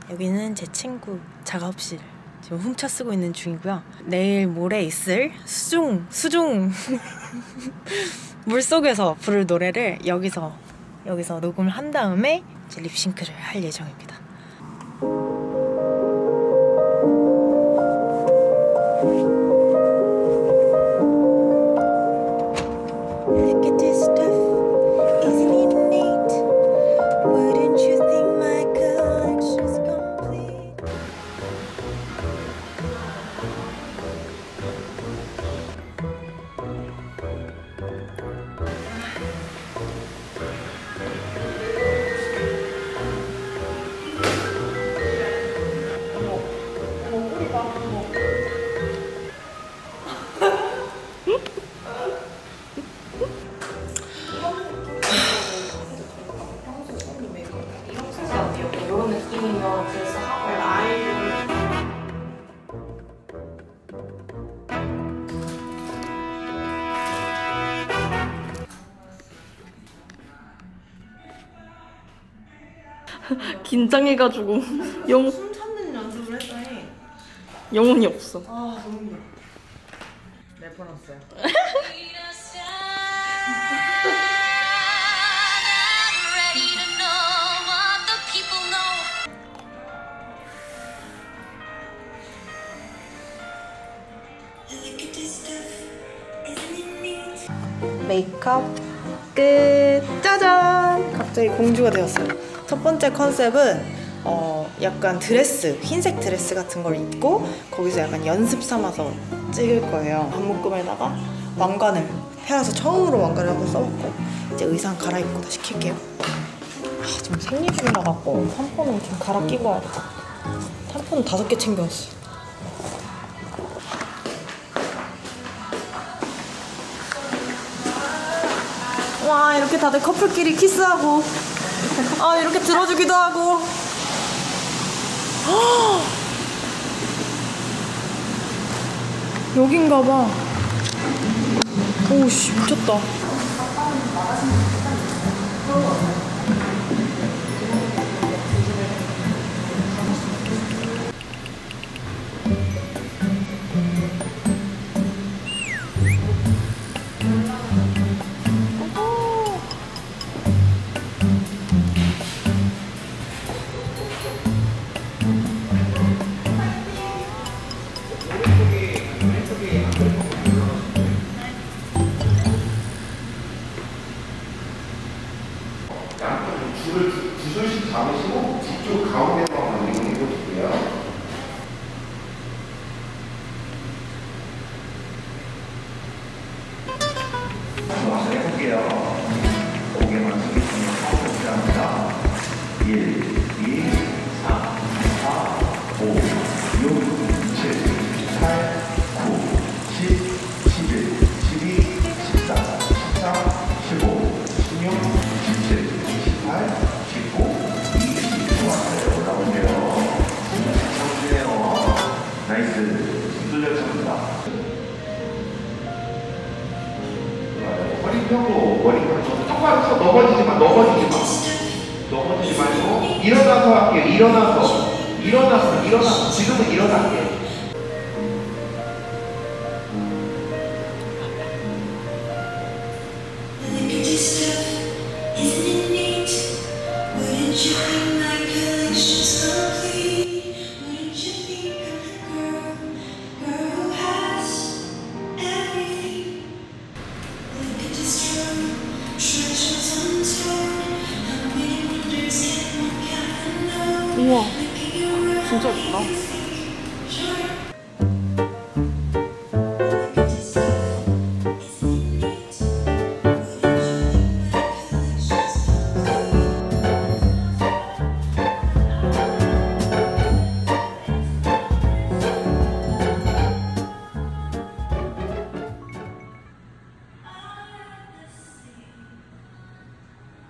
여기는 제 친구 작업실 지금 훔쳐 쓰고 있는 중이고요. 내일 모레 있을 수중 물속에서 부를 노래를 여기서 녹음을 한 다음에 이제 립싱크를 할 예정입니다. 이런 느낌이면 그래서 하고 긴장해가지고 숨 참는 연습을 했더니 영혼이 없어. 아 너무 힘들어. 래퍼였어요. 메이크업 끝! 짜잔! 갑자기 공주가 되었어요. 첫 번째 컨셉은 약간 드레스, 흰색 드레스 같은 걸 입고 거기서 약간 연습 삼아서 찍을 거예요. 반묶음에다가 왕관을 헤어서 처음으로 왕관을 한번 써봤고 이제 의상 갈아입고 다시 킬게요. 좀 생리주의라 갖고 샴푸는 좀 갈아 끼고 와야겠다. 샴푸는 5개 챙겨왔어. 와, 이렇게 다들 커플끼리 키스하고 이렇게 들어주기도 하고. 여긴가봐. 오씨 미쳤다. 줄을 두 줄씩 잡으시고 뒤쪽 가운데만 이용해보시고요. 한번 해볼게요. 고개만 숙이시면 카운트 합니다. 1, 2, 3, 4, 5, 6, 7, 8, 9, 10, 11, 12, 14, 13, 15, 16, 17, 18, 19, 20 좋았어요. 올라오세요. 정신해요. 나이스. 뚫렸습니다. 머리 펴고 똑바로 넘어지지 말고 일어나서 할게요. 일어나서 지금은 일어날게요. 우와, 진짜 예쁘다.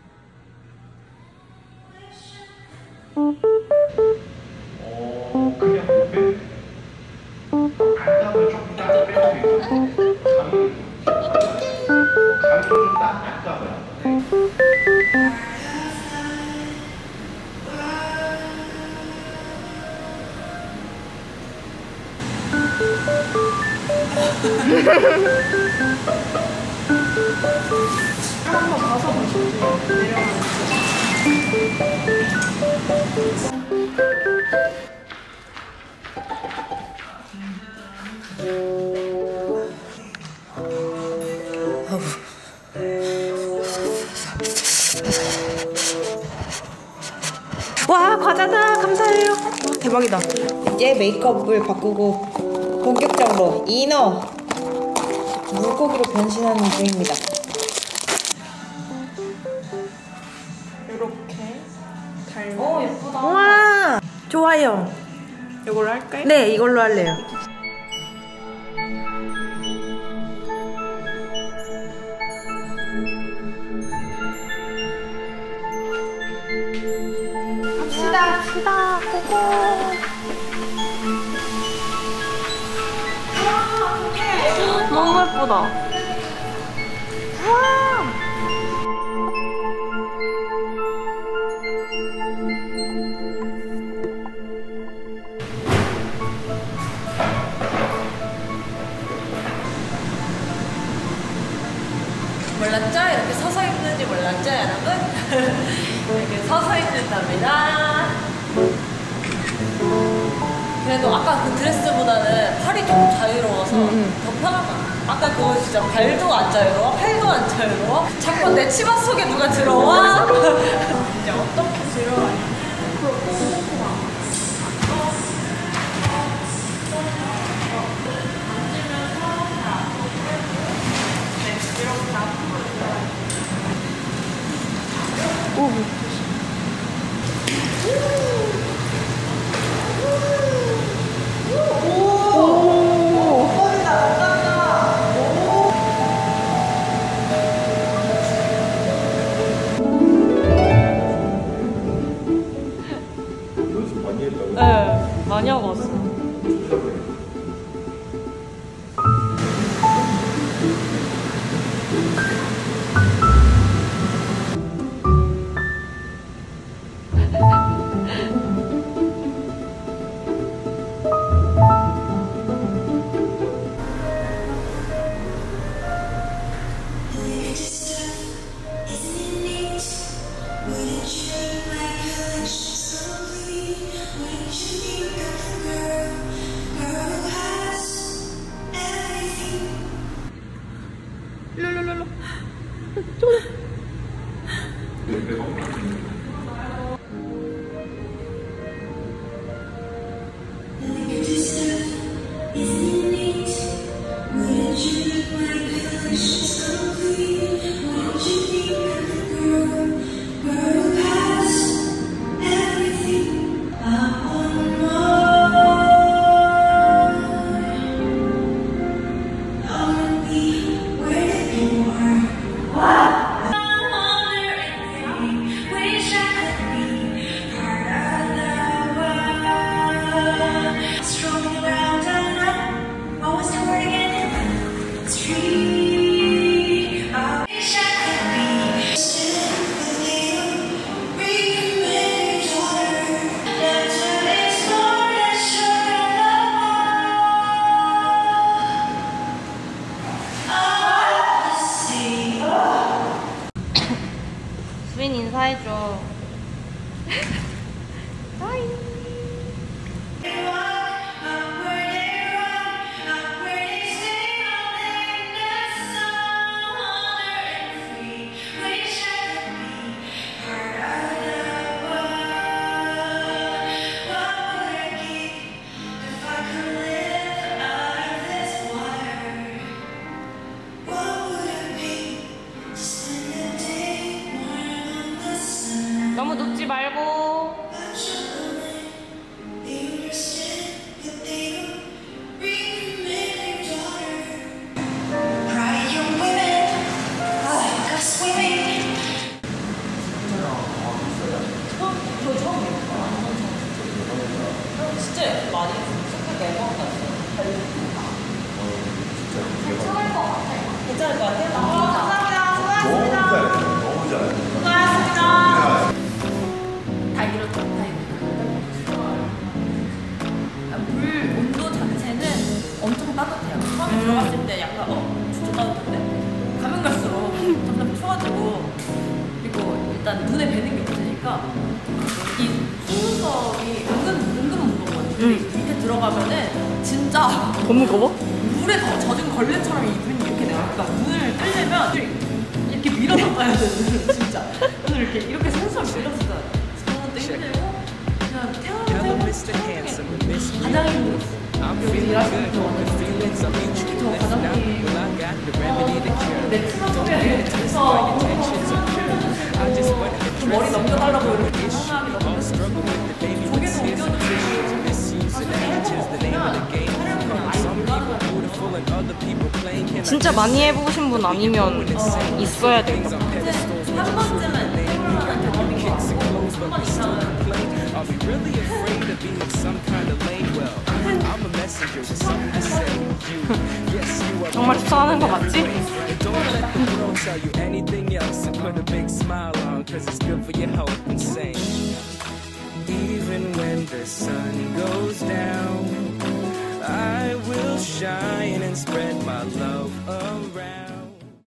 그 한번 가서 보시죠. 내려가는 와, 과자다. 감사해요. 와, 대박이다. 이제 메이크업을 바꾸고 본격적으로 이너 물고기로 변신하는 중입니다. 이렇게 달. 예쁘다. 와, 좋아요. 이걸로 할까요? 네, 이걸로 할래요. 갑시다. 고고. 너무 예쁘다. 와. 몰랐죠? 이렇게 서서 입는지 몰랐죠, 여러분? 이렇게 서서 입는답니다. 그래도 아까 그 드레스보다는 팔이 조금 자유로워서 더 편한 것 같아요. 아까 그거 진짜 발도 안 자유로워? 팔도 안 자유로워? 자꾸 내 치마 속에 누가 들어와? 이제 어떻게 들어가냐? 연습 많이 했다고? 네, 많이 하고 왔어요. 수빈 인사해줘. 너무 눕지 말고. 진짜 많이 생각해 먹었어요. 괜찮을 것 같아요. 괜찮을 것 같아요? 너무 잘해. 너무 잘해. 다 이렇다, 다 이렇다. 물 온도 자체는 엄청 일단 눈에 뵈는 게 없으니까 이 속눈썹이 은근 무겁거든요. 근데 밑에 들어가면은 진짜 더 무거워? 물에 더 젖은 걸레처럼 이 눈이 이렇게 돼요. 그러니까 눈을 뜨려면 이렇게 밀어서 떠야 돼. 눈을 진짜 눈을 이렇게 손수업 밀어서 떠야 돼. 너무 힘들고 그냥 태어나서 가장 힘들었어. 여기 일하시는 동안은 특히 저 과장님 내 치마 속에 들어서 좀 머리 넘겨달라고 이렇게 편하게 넘겨주고 조개도 옮겨주고 진짜 많이 해보신 분 아니면 있어야 돼요. 한 번쯤은 해볼 만한 경험인 것 같고 한번 이상은 정말 추천하는 거 맞지? Even when the sun goes down, I will shine and spread